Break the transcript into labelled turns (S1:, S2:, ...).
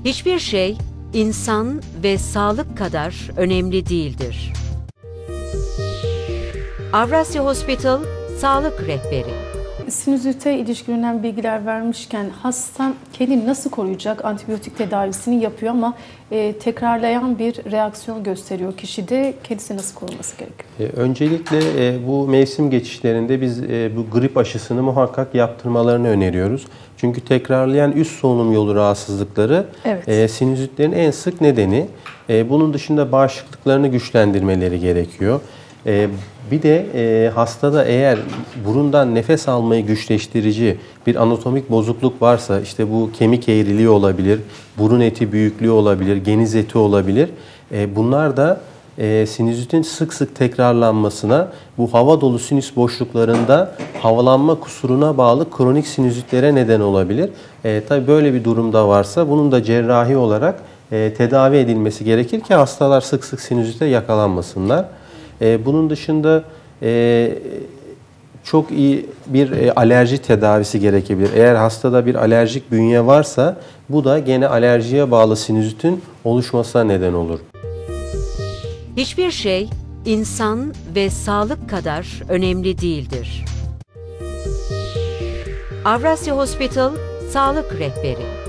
S1: Hiçbir şey insan ve sağlık kadar önemli değildir. Avrasya Hospital Sağlık Rehberi.
S2: Sinüzite ilişkin bilgiler vermişken hasta kendini nasıl koruyacak? Antibiyotik tedavisini yapıyor ama tekrarlayan bir reaksiyon gösteriyor kişide. Kendisini nasıl koruması gerekiyor?
S3: Öncelikle bu mevsim geçişlerinde biz bu grip aşısını muhakkak yaptırmalarını öneriyoruz. Çünkü tekrarlayan üst solunum yolu rahatsızlıkları sinüzitlerin en sık nedeni. Bunun dışında bağışıklıklarını güçlendirmeleri gerekiyor. Bir de hastada eğer burundan nefes almayı güçleştirici bir anatomik bozukluk varsa, işte bu kemik eğriliği olabilir, burun eti büyüklüğü olabilir, geniz eti olabilir. Bunlar da sinüzitin sık sık tekrarlanmasına, bu hava dolu sinüs boşluklarında havalanma kusuruna bağlı kronik sinüzitlere neden olabilir. Tabii böyle bir durumda varsa bunun da cerrahi olarak tedavi edilmesi gerekir ki hastalar sık sık sinüzite yakalanmasınlar. Bunun dışında çok iyi bir alerji tedavisi gerekebilir. Eğer hastada bir alerjik bünye varsa bu da gene alerjiye bağlı sinüzitin oluşmasına neden olur.
S1: Hiçbir şey insan ve sağlık kadar önemli değildir. Avrasya Hospital Sağlık Rehberi.